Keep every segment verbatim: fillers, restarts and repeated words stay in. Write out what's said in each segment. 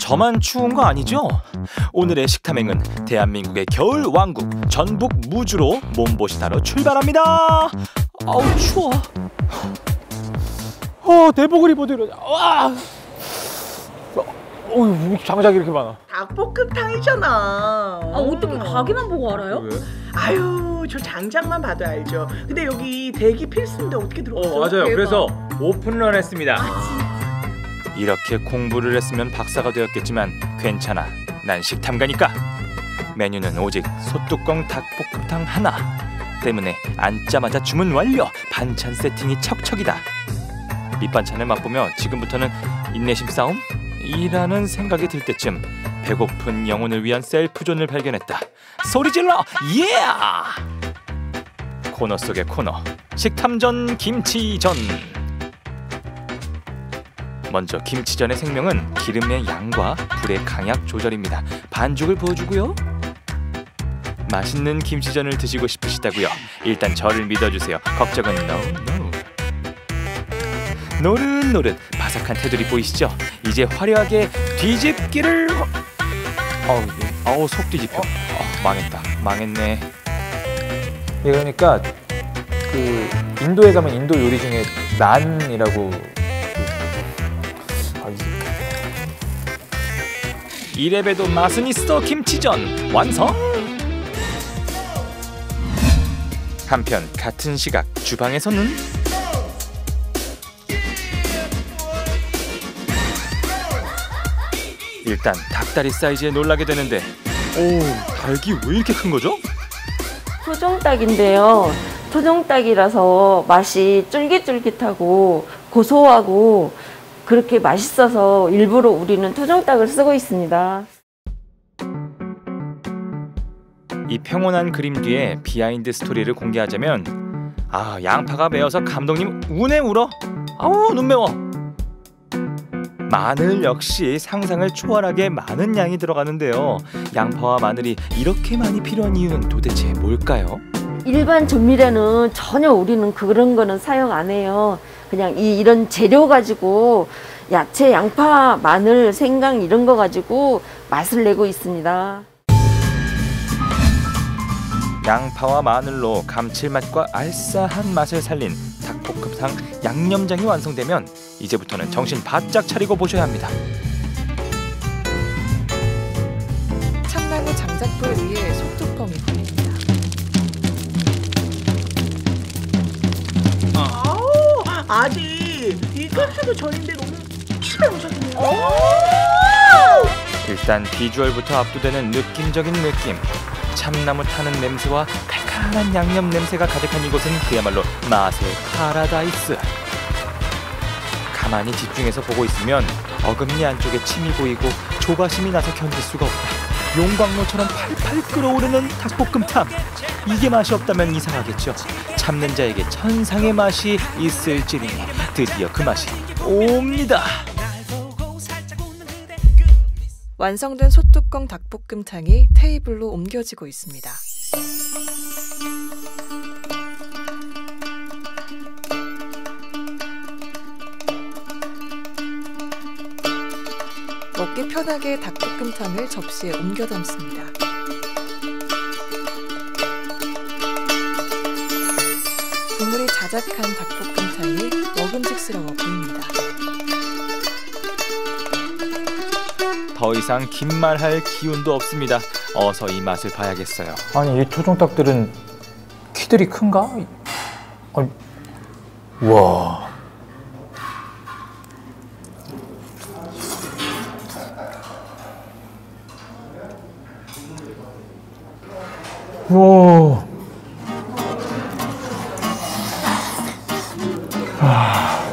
저만 추운 거 아니죠? 오늘의 식탐행은 대한민국의 겨울 왕국 전북 무주로 몸보신하러 출발합니다. 아우 추워. 어 내복을 입어도 이러냐. 와. 어휴 장작이 이렇게 많아. 닭볶음탕이잖아. 아 어떻게 가게만 보고 알아요? 왜? 아유 저 장작만 봐도 알죠. 근데 여기 대기 필수인데 어떻게 들어갔어? 어 맞아요. 대박. 그래서 오픈런 했습니다. 이렇게 공부를 했으면 박사가 되었겠지만 괜찮아. 난 식탐가니까. 메뉴는 오직 소뚜껑 닭볶음탕 하나 때문에 앉자마자 주문 완료. 반찬 세팅이 척척이다. 밑반찬을 맛보며 지금부터는 인내심 싸움? 이라는 생각이 들 때쯤 배고픈 영혼을 위한 셀프존을 발견했다. 소리질러! 예! 코너 속의 코너 식탐전 김치전. 먼저 김치전의 생명은 기름의 양과 불의 강약 조절입니다. 반죽을 부어주고요. 맛있는 김치전을 드시고 싶으시다고요? 일단 저를 믿어주세요. 걱정은 no no. 노릇노릇 바삭한 테두리 보이시죠? 이제 화려하게 뒤집기를. 어우, 어우 속 뒤집혀. 어, 망했다. 망했네. 예, 그러니까 그 인도에 가면 인도 요리 중에 난이라고. 아, 이래봬도 맛은 있어. 김치전 완성. 한편 같은 시각 주방에서는 일단 닭다리 사이즈에 놀라게 되는데, 오, 닭이 왜 이렇게 큰 거죠? 토종닭인데요. 토종닭이라서 맛이 쫄깃쫄깃하고 고소하고 그렇게 맛있어서 일부러 우리는 토종닭을 쓰고 있습니다. 이 평온한 그림 뒤에 비하인드 스토리를 공개하자면, 아, 양파가 매워서 감독님 우네 울어. 아우 눈 매워. 마늘 역시 상상을 초월하게 많은 양이 들어가는데요. 양파와 마늘이 이렇게 많이 필요한 이유는 도대체 뭘까요? 일반 조미료는 전혀 우리는 그런 거는 사용 안 해요. 그냥 이, 이런 재료 가지고 야채, 양파, 마늘, 생강 이런 거 가지고 맛을 내고 있습니다. 양파와 마늘로 감칠맛과 알싸한 맛을 살린 닭볶음탕 양념장이 완성되면 이제부터는 정신 바짝 차리고 보셔야 합니다. 참나무 장작불 위에 소뚜껑이 걸립니다. 아우 아디 이 캡슐도 전인데 너무 치가 오셨네요. 일단 비주얼부터 압도되는 느낌적인 느낌. 참나무 타는 냄새와 칼칼한 양념 냄새가 가득한 이곳은 그야말로 맛의 파라다이스. 가만히 집중해서 보고 있으면 어금니 안쪽에 침이 보이고 조바심이 나서 견딜 수가 없다. 용광로처럼 팔팔 끓어오르는 닭볶음탕. 이게 맛이 없다면 이상하겠죠. 참는 자에게 천상의 맛이 있을지니 드디어 그 맛이 옵니다. 완성된 소뚜껑 닭볶음탕이 테이블로 옮겨지고 있습니다. 먹기 편하게 닭볶음탕을 접시에 옮겨 담습니다. 국물이 자작한 닭볶음탕이 먹음직스러워 보입니다. 더 이상 긴 말할 기운도 없습니다. 어서 이 맛을 봐야겠어요. 아니 이 토종닭들은 키들이 큰가? 아니, 와. 와. 아.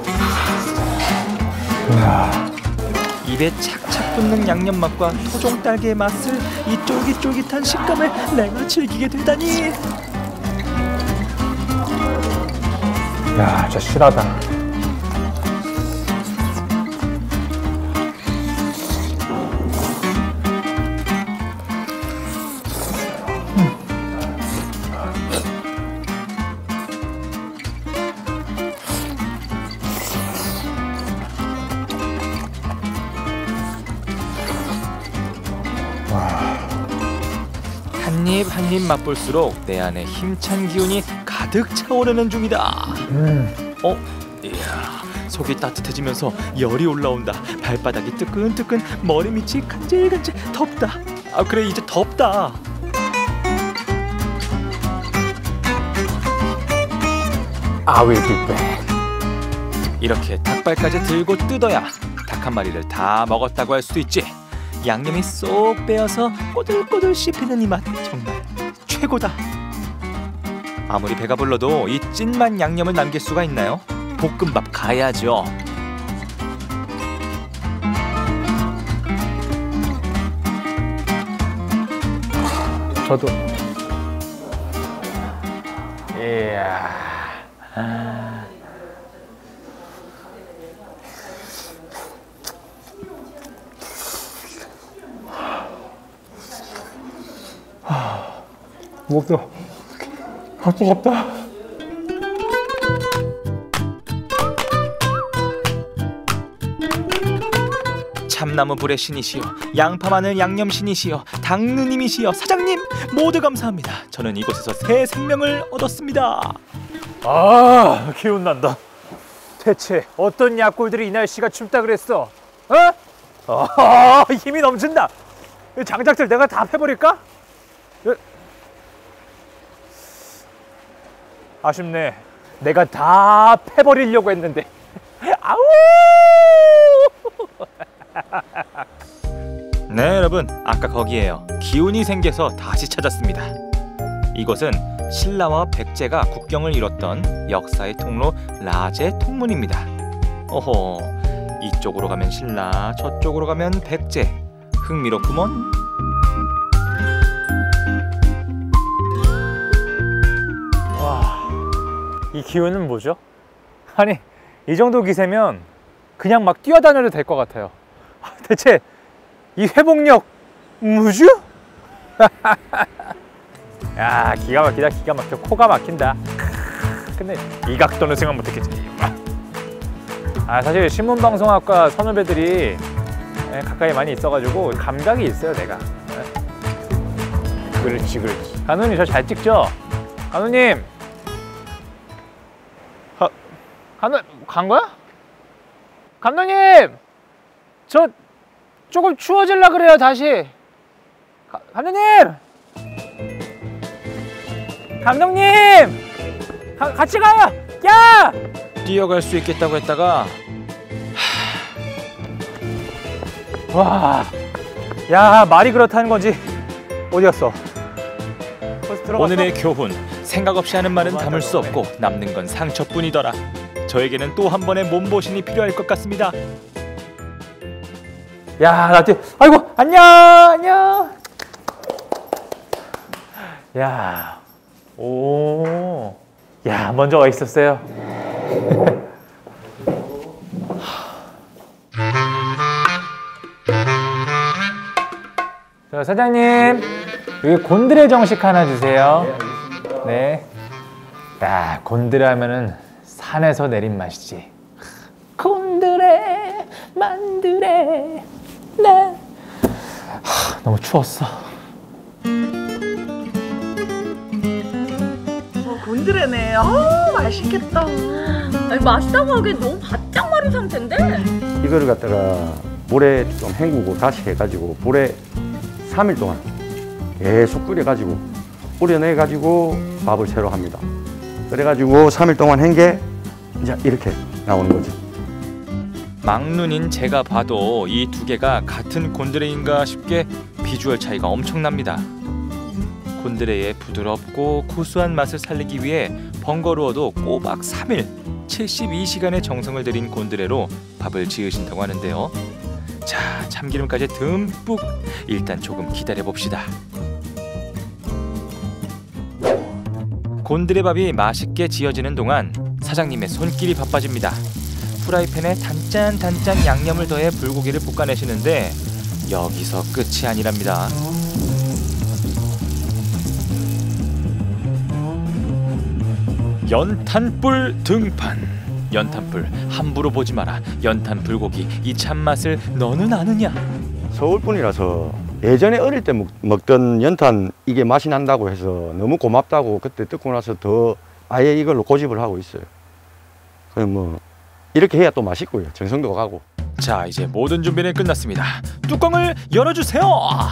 야. 입에 착착 붙는 양념 맛과 토종 딸기의 맛을, 이 쫄깃쫄깃한 식감을 내가 즐기게 되다니. 야, 진짜 실하다. 한입 한입 맛볼수록 내 안에 힘찬 기운이 가득 차오르는 중이다. 음. 어? 이야, 속이 따뜻해지면서 열이 올라온다. 발바닥이 뜨끈뜨끈, 머리 밑이 간질간질. 덥다. 아 그래, 이제 덥다. I will be back. 이렇게 닭발까지 들고 뜯어야 닭 한 마리를 다 먹었다고 할 수도 있지. 양념이 쏙 빼어서 꼬들꼬들 씹히는 이 맛 정말 최고다. 아무리 배가 불러도 이 찐만 양념을 남길 수가 있나요? 볶음밥 가야죠. 저도. 이야. 아. 무겁다. 아, 무겁다. 참나무 불의 신이시여, 양파마늘 양념 신이시여, 닭누님이시여, 사장님 모두 감사합니다. 저는 이곳에서 새 생명을 얻었습니다. 아, 기운 난다. 대체 어떤 약골들이 이 날씨가 춥다 그랬어? 어? 아, 힘이 넘친다. 이 장작들 내가 다 패버릴까? 아쉽네. 내가 다 패버리려고 했는데. 아우! 네 여러분, 아까 거기에요. 기운이 생겨서 다시 찾았습니다. 이곳은 신라와 백제가 국경을 이뤘던 역사의 통로 라제 통문입니다. 어허, 이쪽으로 가면 신라, 저쪽으로 가면 백제. 흥미롭구먼. 와, 이 기운은 뭐죠? 아니, 이 정도 기세면 그냥 막 뛰어다녀도 될 것 같아요. 대체 이 회복력 뭐죠? 야, 기가 막히다. 기가 막혀. 코가 막힌다. 근데 이 각도는 생각 못했겠지. 아, 사실 신문방송학과 선후배들이 가까이 많이 있어가지고 감각이 있어요, 내가. 그렇지, 그렇지. 간호님 저 잘 찍죠? 간호님. 하, 간호 간 거야? 감독님, 저 조금 추워질라 그래요. 다시. 가, 감독님, 감독님, 가, 같이 가요. 야! 뛰어갈 수 있겠다고 했다가 와, 야, 말이 그렇다는 건지 어디 갔어? 벌써 들어갔어? 오늘의 교훈, 생각 없이 하는 말은 담을 수 없고 남는 건 상처뿐이더라. 저에게는 또 한 번의 몸보신이 필요할 것 같습니다. 야, 나 뒤, 아이고, 안녕, 안녕. 야, 오, 야, 먼저 와 있었어요. 저 사장님, 여기 곤드레 정식 하나 주세요. 네. 야, 곤드레 하면은 산에서 내린 맛이지. 곤드레 만드레 네. 하, 너무 추웠어. 어, 곤드레네. 어, 맛있겠다. 아니, 맛있다고 하기엔 너무 바짝 마른 상태인데? 이거를 갖다가 물에 좀 헹구고 다시 해가지고 물에 삼 일 동안 계속 끓여가지고 우려내가지고 밥을 새로 합니다. 그래가지고 삼 일 동안 한 게 이제 이렇게 나오는 거지. 막눈인 제가 봐도 이 두 개가 같은 곤드레인가 싶게 비주얼 차이가 엄청납니다. 곤드레의 부드럽고 고소한 맛을 살리기 위해 번거로워도 꼬박 삼 일, 칠십이 시간의 정성을 들인 곤드레로 밥을 지으신다고 하는데요. 자, 참기름까지 듬뿍. 일단 조금 기다려 봅시다. 곤드레밥이 맛있게 지어지는 동안 사장님의 손길이 바빠집니다. 프라이팬에 단짠단짠 양념을 더해 불고기를 볶아내시는데 여기서 끝이 아니랍니다. 연탄불 등판. 연탄불 함부로 보지 마라. 연탄 불고기, 이 참맛을 너는 아느냐? 서울 분이라서 예전에 어릴 때 먹, 먹던 연탄 이게 맛이 난다고 해서 너무 고맙다고 그때 듣고 나서 더 아예 이걸로 고집을 하고 있어요. 그럼 뭐 이렇게 해야 또 맛있고요. 정성도 가고. 자, 이제 모든 준비는 끝났습니다. 뚜껑을 열어주세요.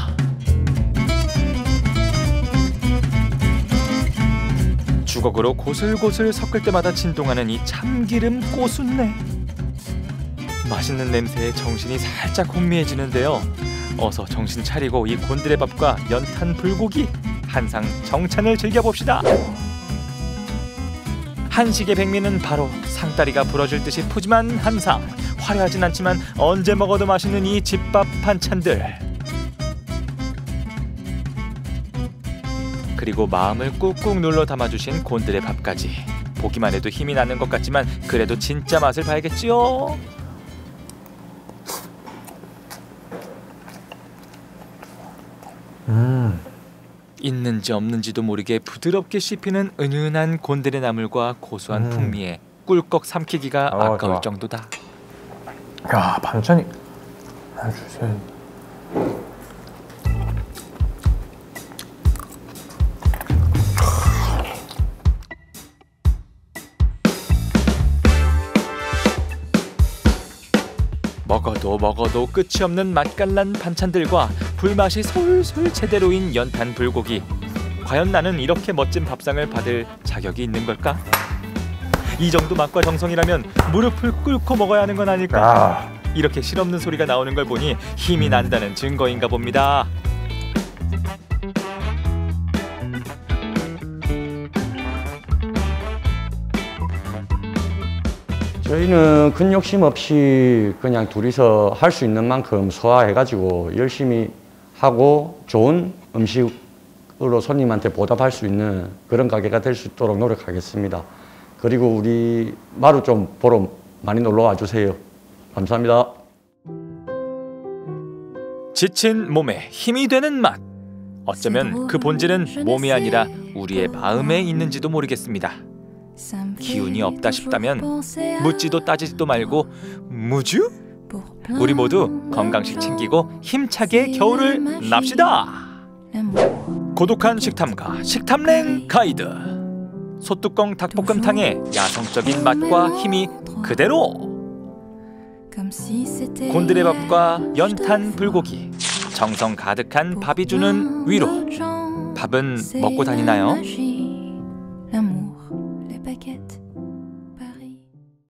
주걱으로 고슬고슬 섞을 때마다 진동하는 이 참기름 고순내. 맛있는 냄새에 정신이 살짝 혼미해지는데요. 어서 정신 차리고 이 곤드레밥과 연탄 불고기 한상 정찬을 즐겨봅시다. 한식의 백미는 바로 상다리가 부러질 듯이 푸짐한 한상. 화려하진 않지만 언제 먹어도 맛있는 이 집밥 반찬들. 그리고 마음을 꾹꾹 눌러 담아주신 곤드레밥까지. 보기만 해도 힘이 나는 것 같지만 그래도 진짜 맛을 봐야겠지요. 음. 있는지 없는지도 모르게 부드럽게 씹히는 은은한 곤드레 나물과 고소한 음. 풍미에 꿀꺽 삼키기가 어, 아까울 좋아. 정도다. 야, 반찬이 하나 주세요. 먹어도 먹어도 끝이 없는 맛깔난 반찬들과 불맛이 솔솔 제대로인 연탄 불고기. 과연 나는 이렇게 멋진 밥상을 받을 자격이 있는 걸까? 이 정도 맛과 정성이라면 무릎을 꿇고 먹어야 하는 건 아닐까? 아. 이렇게 실없는 소리가 나오는 걸 보니 힘이 난다는 증거인가 봅니다. 저희는 큰 욕심 없이 그냥 둘이서 할 수 있는 만큼 소화해가지고 열심히 하고 좋은 음식으로 손님한테 보답할 수 있는 그런 가게가 될 수 있도록 노력하겠습니다. 그리고 우리 마루 좀 보러 많이 놀러 와주세요. 감사합니다. 지친 몸에 힘이 되는 맛. 어쩌면 그 본질은 몸이 아니라 우리의 마음에 있는지도 모르겠습니다. 기운이 없다 싶다면 묻지도 따지지도 말고 무주? 우리 모두 건강식 챙기고 힘차게 겨울을 납시다. 고독한 식탐가 식탐랭 가이드. 소뚜껑 닭볶음탕의 야성적인 맛과 힘이 그대로. 곤드레밥과 연탄 불고기. 정성 가득한 밥이 주는 위로. 밥은 먹고 다니나요?